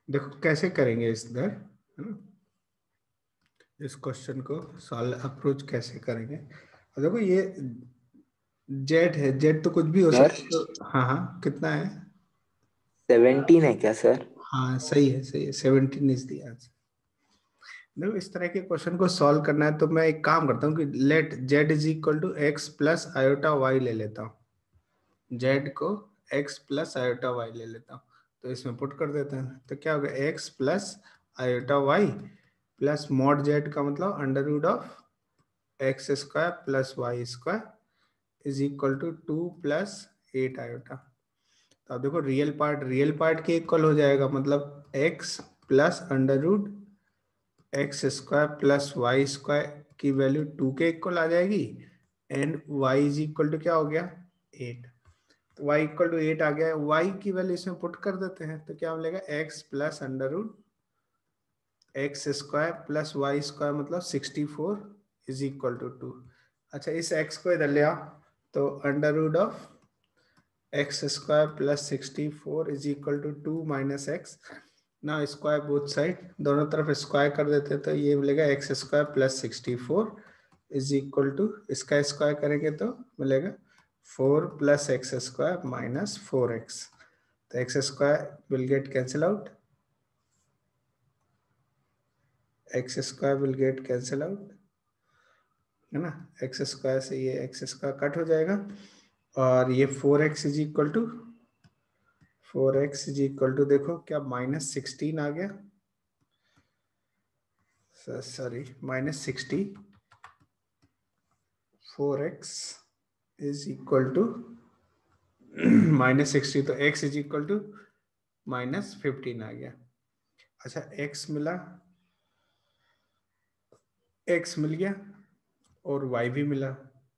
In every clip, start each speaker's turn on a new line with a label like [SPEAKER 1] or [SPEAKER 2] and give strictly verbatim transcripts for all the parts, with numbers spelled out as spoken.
[SPEAKER 1] देखो कैसे करेंगे इस दर, है ना, इस क्वेश्चन को सॉल्व अप्रोच कैसे करेंगे। और देखो ये जेड है, जेड तो कुछ भी हो
[SPEAKER 2] सर
[SPEAKER 1] सकता है, तो हाँ हाँ कितना है।
[SPEAKER 2] सेवेंटीन है क्या सर?
[SPEAKER 1] हाँ सही है, सही है, सेवनटीन इज द आंसर। देखो इस तरह के क्वेश्चन को सॉल्व करना है तो मैं एक काम करता हूँ कि let z is equal to x plus iota y ले लेता हूँ। जेड को एक्स प्लस आयोटा वाई ले लेता हूँ, तो इसमें पुट कर देते हैं, तो क्या होगा x plus iota y plus mod z का मतलब under root of x square plus y square is equal to two plus eight iota. तो अब देखो रियल पार्ट रियल पार्ट के इक्वल हो जाएगा, मतलब x plus under root x square plus y square की वैल्यू टू के equal आ जाएगी, and y is equal to क्या हो गया एट। तो y इक्वल टू एट आ गया है, y की वैल्यू इसमें पुट कर देते हैं, तो क्या मिलेगा x plus under root x square plus y square मतलब sixty four is equal to two. अच्छा इस x को इधर ले आओ, तो under root of x square plus sixty four is equal to two minus x. ना स्क्वायर बोथ साइड, दोनों तरफ स्क्वायर कर देते तो ये मिलेगा x square plus sixty four is equal to, इसका स्क्वायर करेंगे तो मिलेगा four plus x square minus four x. तो x square will get cancel out, x square will get cancel out, है ना, एक्स स्क्वायर से ये एक्स स्क्वायर कट हो जाएगा, और ये four x is equal to four x is equal to देखो क्या माइनस सिक्सटीन आ गया, sorry minus sixty, four x is equal to minus sixty, तो x is equal to minus fifteen आ गया। अच्छा x मिला, x मिल गया और y भी मिला,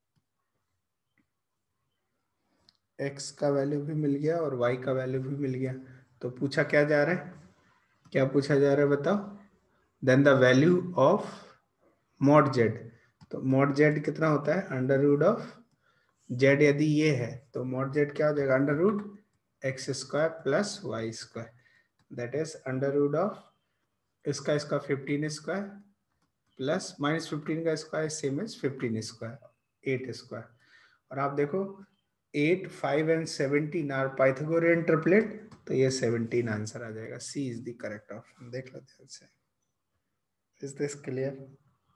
[SPEAKER 1] x का वैल्यू भी मिल गया और y का वैल्यू भी मिल गया। तो पूछा क्या जा रहा है, क्या पूछा जा रहा है बताओ, then the value of mod z. तो मॉड जेड कितना होता है अंडर रूट ऑफ जेड, यदि ये है तो मॉड जेड क्या हो जाएगा under root x square plus y square, that is under root of इसका इसका fifteen square plus minus fifteen का square same as fifteen square eight square. और आप देखो eight five and seventeen are Pythagorean triplet, तो ये seventeen answer आ जाएगा, C is the correct option. देख लो ध्यान से, is this clear.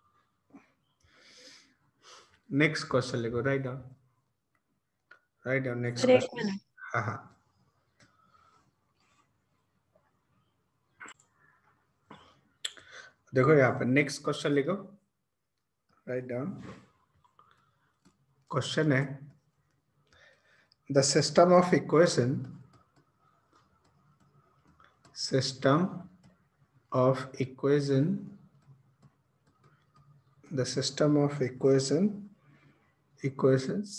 [SPEAKER 1] Next question लिखो, write down, write down next
[SPEAKER 3] sir एक
[SPEAKER 1] क्वेश्चन।
[SPEAKER 3] मिनट।
[SPEAKER 1] हाँ हाँ देखो यहाँ पर नेक्स्ट क्वेश्चन लिखो, राइट डाउन। क्वेश्चन है the system of equation system of equation the system of equation equations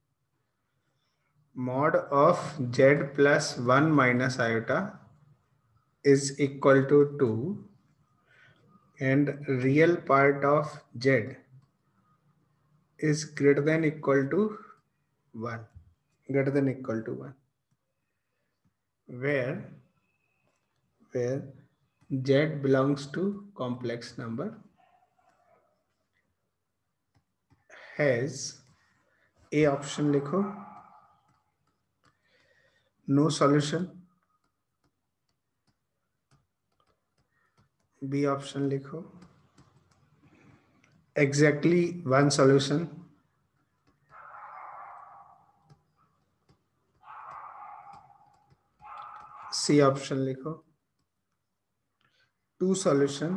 [SPEAKER 1] mod of z plus one minus iota is equal to two and real part of z is greater than equal to one, greater than equal to one, where where z belongs to complex number, has a option लिखो no solution, b option लिखो exactly one solution, C option लिखो two solution,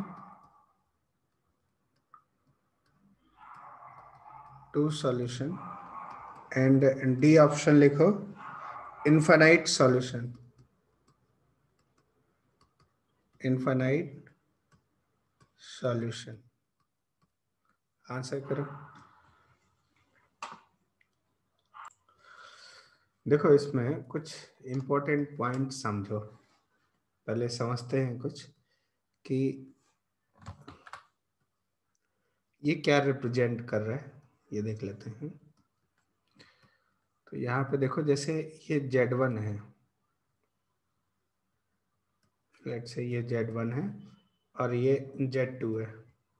[SPEAKER 1] two solution, and D option लिखो infinite solution, infinite solution. Answer करो। देखो इसमें कुछ important point समझो, पहले समझते हैं कुछ कि ये क्या रिप्रेजेंट कर रहा है, ये देख लेते हैं। तो यहाँ पे देखो जैसे ये जेड वन है, लेट्स से ये जेड वन है और ये जेड टू है,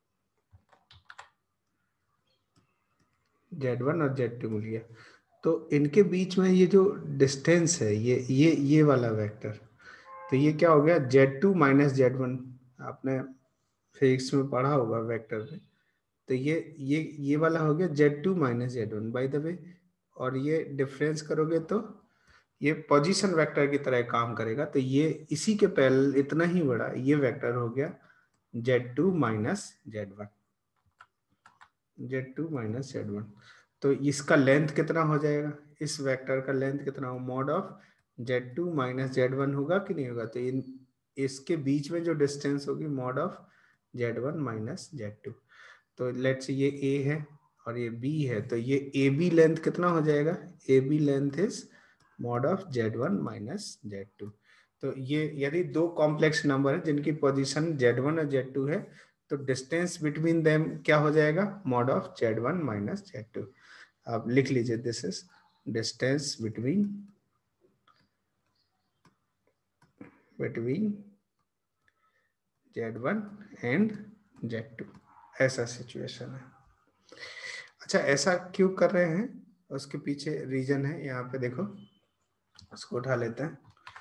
[SPEAKER 1] जेड वन और जेड टू मिल गया। तो इनके बीच में ये जो डिस्टेंस है, ये ये ये वाला वेक्टर, तो ये क्या हो गया, Z two minus Z one. आपने फिजिक्स में पढ़ा होगा वेक्टर में। तो ये ये ये वाला हो गया Z two minus Z one by the way. और ये डिफरेंस करोगे तो ये पोजीशन वेक्टर की तरह काम करेगा। तो ये इसी के पैरेलल इतना ही बड़ा ये वेक्टर हो गया Z two minus Z one, Z two minus Z one. तो इसका लेंथ कितना हो जाएगा, इस वेक्टर का लेंथ कितना हो, mod of Z two minus Z one होगा कि नहीं होगा। तो इन इसके बीच में जो डिस्टेंस होगी mod of Z one minus Z two. तो लेट्स ये ए है और ये बी है, तो ये ए बी लेंथ कितना हो जाएगा, A B length is mod of Z one minus Z two. तो ये यदि दो कॉम्प्लेक्स नंबर है जिनकी पोजीशन जेड वन और जेड टू है, तो डिस्टेंस बिटवीन देम क्या हो जाएगा, mod of Z one minus Z two. आप लिख लीजिए, this is distance between between Z one and Z two. ऐसा सिचुएशन है। अच्छा, ऐसा क्यों कर रहे हैं, उसके पीछे रीजन है, यहाँ पे देखो, उसको उठा लेते हैं।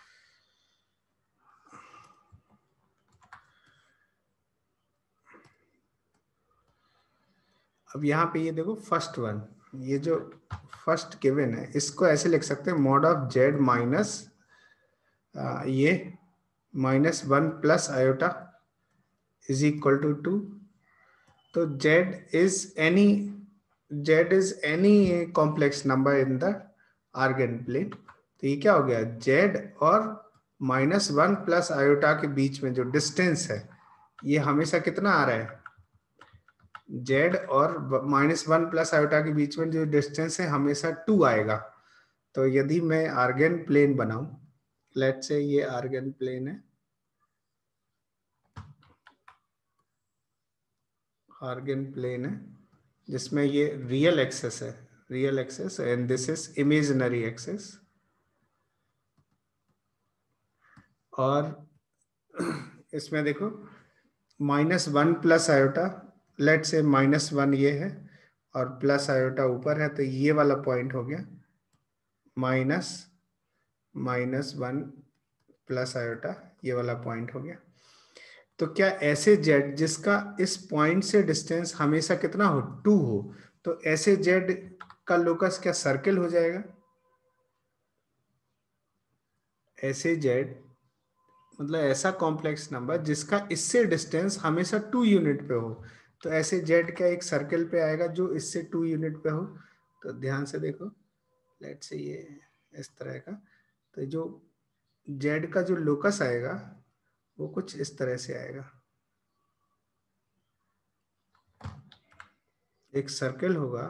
[SPEAKER 1] अब यहाँ पे ये देखो फर्स्ट वन, ये जो फर्स्ट गिवन है इसको ऐसे लिख सकते हैं, मॉड ऑफ जेड माइनस ये minus one plus iota is equal to two. तो Z is any Z is any complex number in the Argand plane. तो ये क्या हो गया, जेड और माइनस वन प्लस आयोटा के बीच में जो डिस्टेंस है ये हमेशा कितना आ रहा है, जेड और माइनस वन प्लस आयोटा के बीच में जो डिस्टेंस है हमेशा टू आएगा। तो यदि मैं आर्गन प्लेन बनाऊं, लेट्स से ये आर्गन प्लेन है, आर्गन प्लेन है जिसमें ये रियल एक्सेस है, real axis and this is imaginary axis. और इसमें देखो minus one plus iota, let say minus one ये है और प्लस आयोटा ऊपर है, तो ये वाला पॉइंट हो गया minus minus one plus iota, ये वाला पॉइंट हो गया। तो क्या ऐसे जेड जिसका इस पॉइंट से डिस्टेंस हमेशा कितना हो, टू हो, तो ऐसे जेड का लोकस क्या सर्किल हो जाएगा, ऐसे जेड मतलब ऐसा कॉम्प्लेक्स नंबर जिसका इससे डिस्टेंस हमेशा टू यूनिट पे हो, तो ऐसे जेड क्या एक सर्कल पे आएगा जो इससे टू यूनिट पे हो। तो ध्यान से देखो, लेट्स से ये इस तरह का, तो जो जेड का जो लोकस आएगा वो कुछ इस तरह से आएगा, एक सर्कल होगा,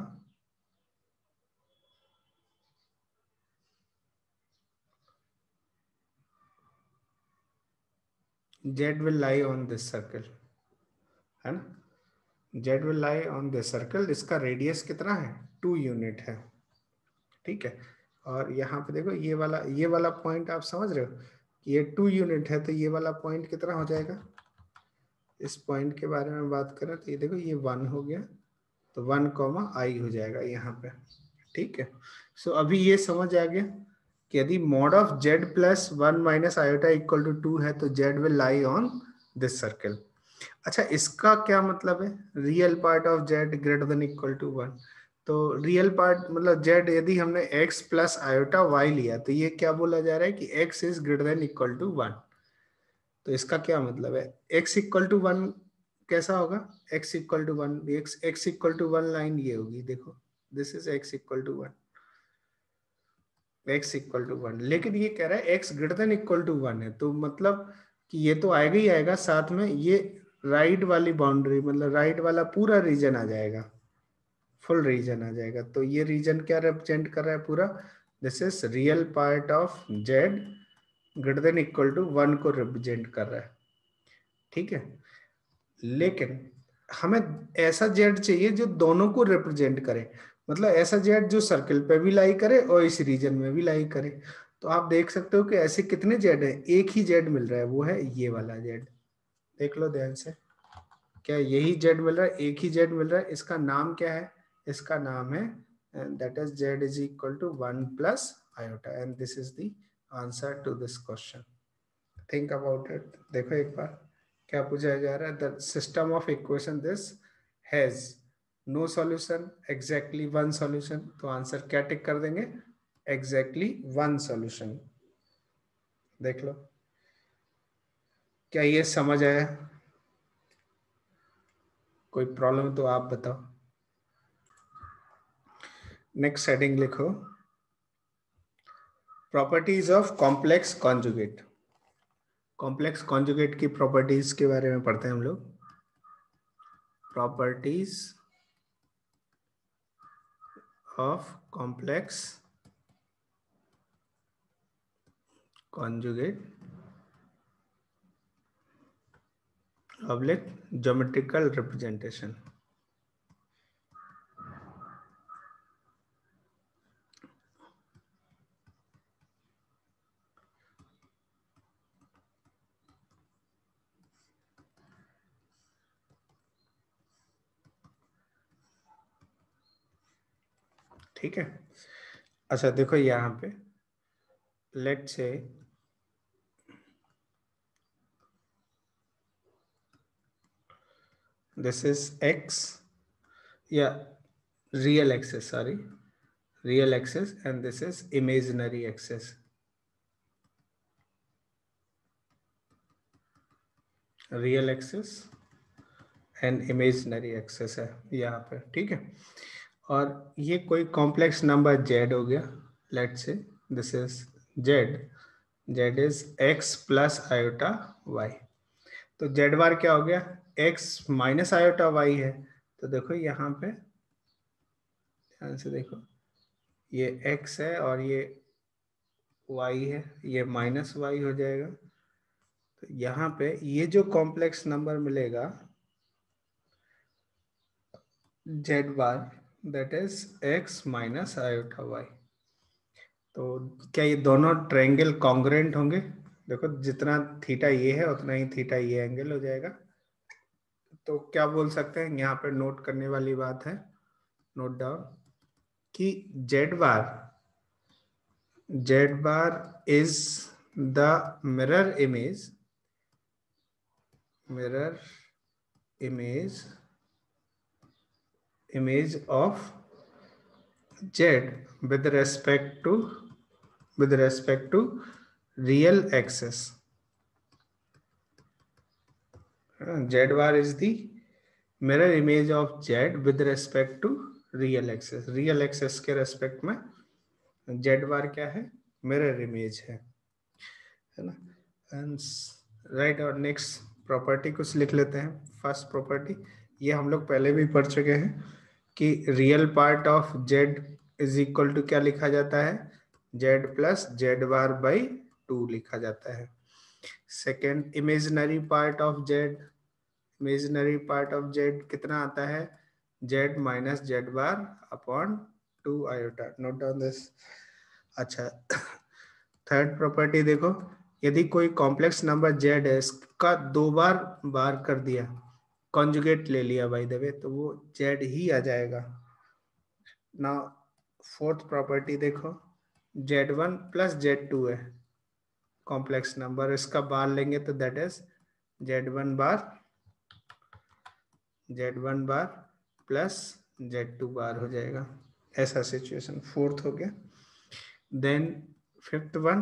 [SPEAKER 1] Z will lie on this circle, है ना, Z will lie on this circle, इसका रेडियस कितना है, टू यूनिट है, ठीक है। और यहाँ पे देखो ये वाला ये वाला पॉइंट आप समझ रहे हो, ये टू यूनिट है, तो ये वाला पॉइंट कितना हो जाएगा, इस पॉइंट के बारे में बात करें तो ये देखो ये वन हो गया, तो वन कॉमा आई हो जाएगा यहाँ पे, ठीक है। सो so, अभी ये समझ आ गया कि यदि mod of Z plus one minus iota equal to two है तो Z will lie on this circle. अच्छा, इसका क्या मतलब है, real part of Z greater than equal to one. तो रियल पार्ट मतलब जेड यदि हमने x प्लस आयोटा वाई लिया तो ये क्या बोला जा रहा है कि x is greater than equal to one. तो इसका क्या मतलब है, x इक्वल टू वन कैसा होगा, x equal to one, x x equal to one line ये होगी, देखो this is x equal to one, x equal to one, लेकिन ये कह रहा है x greater than equal to one है, तो मतलब कि ये तो आएगा ही आएगा, साथ में ये राइट वाली बाउंड्री मतलब राइट वाला पूरा रीजन आ जाएगा, फुल रीजन आ जाएगा। तो ये रीजन क्या रिप्रेजेंट कर रहा है पूरा, this is real part of Z greater than equal to one को रिप्रेजेंट कर रहा है, ठीक है। लेकिन हमें ऐसा जेड चाहिए जो दोनों को रिप्रेजेंट करे, मतलब ऐसा जेड जो सर्कल पे भी लाई करे और इस रीजन में भी लाई करे। तो आप देख सकते हो कि ऐसे कितने जेड है, एक ही जेड मिल रहा है, वो है ये वाला जेड। देख लो ध्यान से, क्या यही जेड मिल रहा है, एक ही जेड मिल रहा है। इसका नाम क्या है, इसका नाम है that is Z is equal to one plus iota, and this is the answer to this question. Think about it. देखो एक बार क्या पूछा जा रहा है, the system of equation this has no solution, exactly one solution. तो answer क्या टिक कर देंगे, एग्जैक्टली वन सॉल्यूशन। देख लो, क्या ये समझ आया? कोई प्रॉब्लम तो आप बताओ। नेक्स्ट हेडिंग लिखो, properties of complex conjugate. Complex conjugate की प्रॉपर्टीज के बारे में पढ़ते हैं हम लोग। Properties of complex conjugate oblique geometrical representation. ठीक है, अच्छा देखो यहाँ पे let say this is x, या real axis, sorry, real axis, and this is imaginary axis. Real axis and imaginary axis है यहाँ पे, ठीक है। और ये कोई कॉम्प्लेक्स नंबर जेड हो गया, let say this is Z, Z is X plus iota Y. तो जेड बार क्या हो गया, एक्स माइनस आयोटा वाई है। तो देखो यहाँ पे ध्यान से देखो, ये x है और ये y है, ये माइनस वाई हो जाएगा। तो यहाँ पे ये जो कॉम्प्लेक्स नंबर मिलेगा Z bar, that is x minus iota Y. तो क्या ये दोनों ट्रायंगल कॉन्ग्रुएंट होंगे? देखो जितना थीटा ये है उतना ही थीटा ये एंगल हो जाएगा। तो क्या बोल सकते हैं, यहाँ पे नोट करने वाली बात है, नोट डाउन, कि Z bar, Z bar is the mirror image, mirror image image of z with respect to with respect to real axis. Z bar is the mirror image of z with respect to real axis. real axis के respect में z bar क्या है, mirror image है, है ना। And right, और next property कुछ लिख लेते हैं। फर्स्ट प्रॉपर्टी, ये हम लोग पहले भी पढ़ चुके हैं कि real part of Z is equal to क्या लिखा जाता है, Z plus Z bar by two लिखा जाता है। Second, imaginary part of Z, imaginary part of Z कितना आता है, Z minus Z bar upon two iota. Note down this. अच्छा, थर्ड प्रॉपर्टी देखो, यदि कोई कॉम्प्लेक्स नंबर जेड है, इसका दो बार बार कर दिया, कॉन्जुगेट ले लिया बाय द वे, तो वो जेड ही आ जाएगा। नाउ फोर्थ प्रॉपर्टी देखो, Z one plus Z two है कॉम्प्लेक्स नंबर, इसका बार लेंगे तो that is Z one bar, Z one bar plus Z two bar हो जाएगा। ऐसा सिचुएशन फोर्थ हो गया। Then fifth one,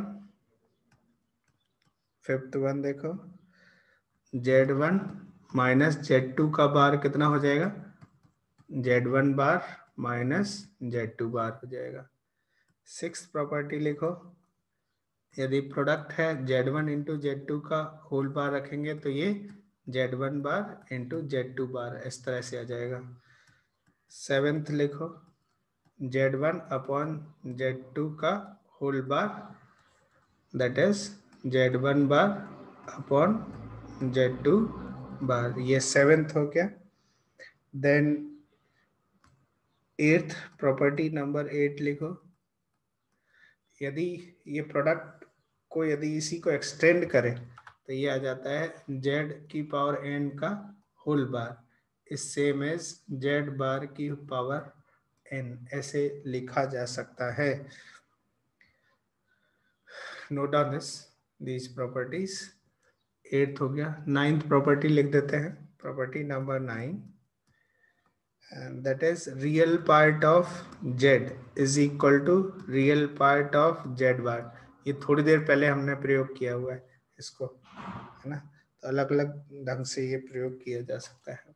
[SPEAKER 1] fifth one देखो, Z one minus Z two का बार कितना हो जाएगा, Z one bar minus Z two bar हो जाएगा। सिक्स प्रॉपर्टी लिखो, यदि प्रोडक्ट है z one into Z two का होल बार रखेंगे तो ये Z one bar into Z two bar इस तरह से आ जाएगा। सेवेंथ लिखो, Z one upon Z two का whole bar, that is Z one bar upon Z two bar, ये सेवेंथ हो गया। Then eighth property number eight लिखो, यदि ये प्रोडक्ट को यदि इसी को एक्सटेंड करें तो ये आ जाता है जेड की पावर एन का whole bar is same as Z bar की पावर एन, ऐसे लिखा जा सकता है। Note down this these properties. Eighth हो गया, नाइन्थ प्रॉपर्टी लिख देते हैं, property number nine, and that is real part of z is equal to real part of z bar। ये थोड़ी देर पहले हमने प्रयोग किया हुआ है इसको, है ना, तो अलग अलग ढंग से ये प्रयोग किया जा सकता है,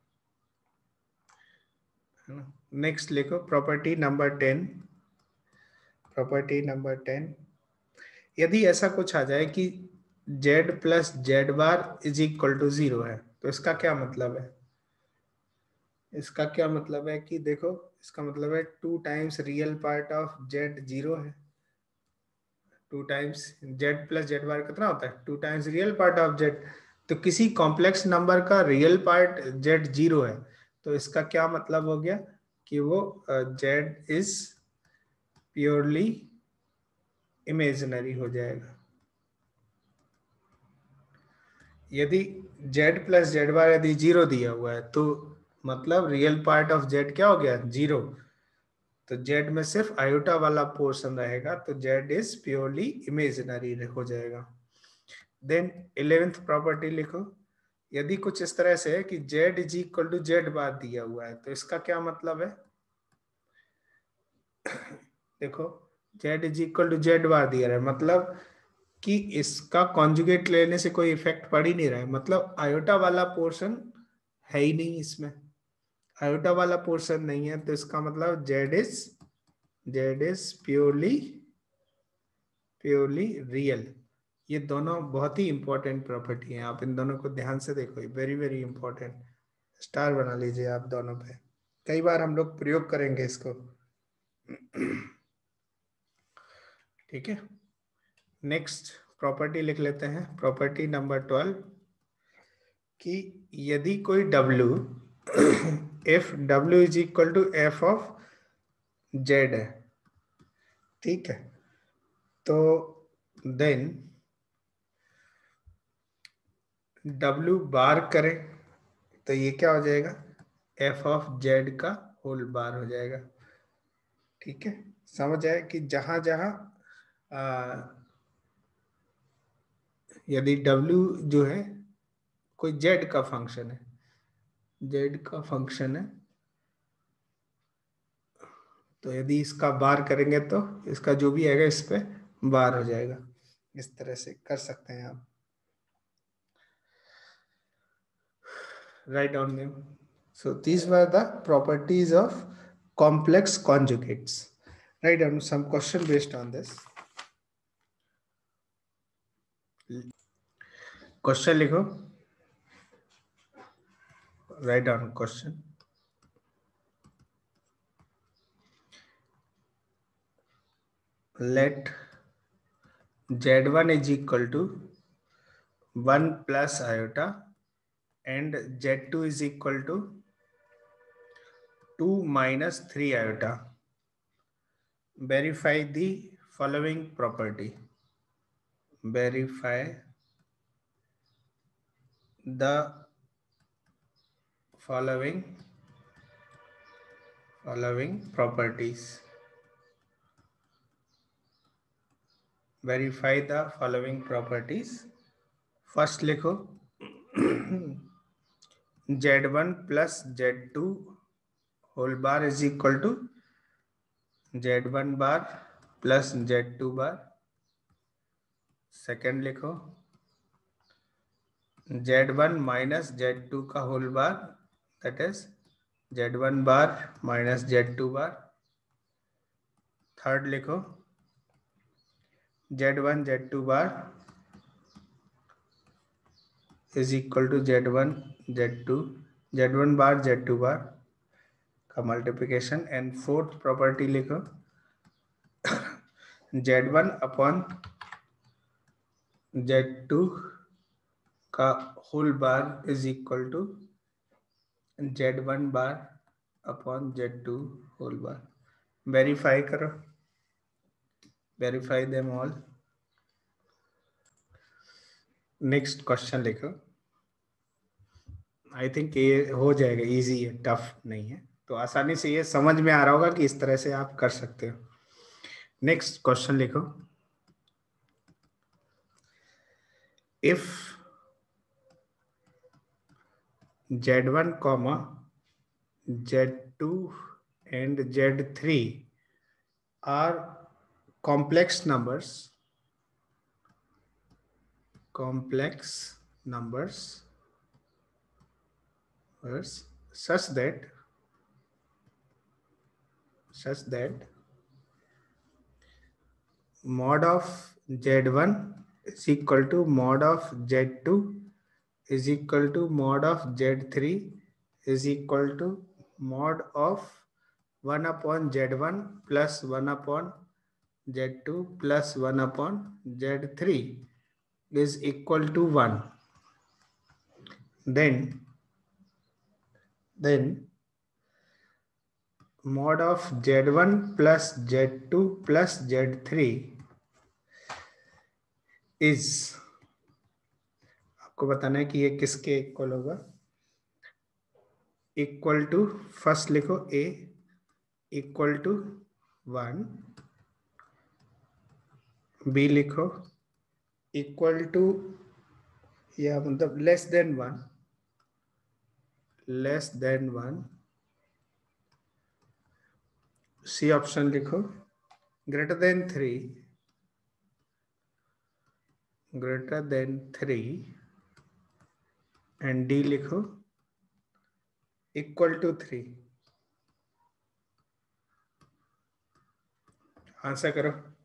[SPEAKER 1] है ना। नेक्स्ट लिखो property number ten. Property number ten, यदि ऐसा कुछ आ जाए कि z plus Z bar is equal to zero है, तो इसका क्या मतलब है? इसका क्या मतलब है कि देखो, इसका मतलब है two times real part of Z zero है। Two times Z plus Z bar कितना होता है? Two times real part of Z. तो किसी कॉम्प्लेक्स नंबर का रियल पार्ट जेड जीरो है, तो इसका क्या मतलब हो गया कि वो जेड इज प्योरली इमेजिनरी हो जाएगा। यदि जेड प्लस जेड बार यदि जीरो दिया हुआ है तो मतलब रियल पार्ट ऑफ जेड क्या हो गया? जीरो। तो जेड में सिर्फ आयोटा वाला पोर्शन रहेगा, तो जेड इज प्योरली इमेजिनरी हो जाएगा। देन इलेवेंथ प्रॉपर्टी लिखो, यदि कुछ इस तरह से है कि Z is equal to Z bar दिया हुआ है, तो इसका क्या मतलब है? देखो, Z is equal to Z bar दिया है, मतलब कि इसका कॉन्जुगेट लेने से कोई इफेक्ट पड़ ही नहीं रहा है, मतलब आयोटा वाला पोर्शन है ही नहीं इसमें, आयोटा वाला पोर्शन नहीं है, तो इसका मतलब Z is Z is purely purely real. ये दोनों बहुत ही इंपॉर्टेंट प्रॉपर्टी हैं, आप इन दोनों को ध्यान से देखो, वेरी वेरी इंपॉर्टेंट। स्टार बना लीजिए आप दोनों पे, कई बार हम लोग प्रयोग करेंगे इसको। ठीक है, नेक्स्ट प्रॉपर्टी लिख लेते हैं, प्रॉपर्टी नंबर ट्वेल्व, कि यदि कोई W if W is equal to F of Z है, ठीक है, तो देन W बार करें तो ये क्या हो जाएगा? एफ ऑफ जेड का होल बार हो जाएगा। ठीक है, समझ आए कि जहां जहां यदि W जो है कोई जेड का फंक्शन है, जेड का फंक्शन है, तो यदि इसका बार करेंगे तो इसका जो भी आएगा इस पे बार हो जाएगा। इस तरह से कर सकते हैं आप। Write down them. So these were the properties of complex conjugates. Write down some question based on this. Question लिखो. Write down question. Let Z one is equal to one plus iota and Z two is equal to two minus three iota. Verify the following property. Verify the following following properties. Verify the following properties. First लिखो Z one plus Z two whole bar is equal to Z one bar plus Z two bar. Second लिखो Z one minus Z two का whole bar, that is Z one bar minus Z two bar. Third लिखो Z one Z two bar is equal to Z one Z two Z one bar Z two bar का multiplication. And fourth property लिखो Z one upon Z two का whole bar is equal to Z one bar upon Z two whole bar. Verify करो. Verify them all. Next question लिखो। I think ये हो जाएगा, easy है, tough नहीं है, तो आसानी से ये समझ में आ रहा होगा कि इस तरह से आप कर सकते हो। नेक्स्ट क्वेश्चन लिखो। If Z one comma Z two and Z three are complex numbers complex numbers such that such that mod of Z one is equal to mod of Z two is equal to mod of Z three is equal to mod of one upon Z one plus one upon Z two plus one upon Z three is equal to one. Then then mod of Z one plus Z two plus Z three is, आपको बताना है कि ये किसके equal होगा। Equal to, first लिखो a equal to one, b लिखो equal to या मतलब less than one, less than one, C option लिखो greater than three, greater than three, and D लिखो इक्वल टू थ्री। आंसर करो।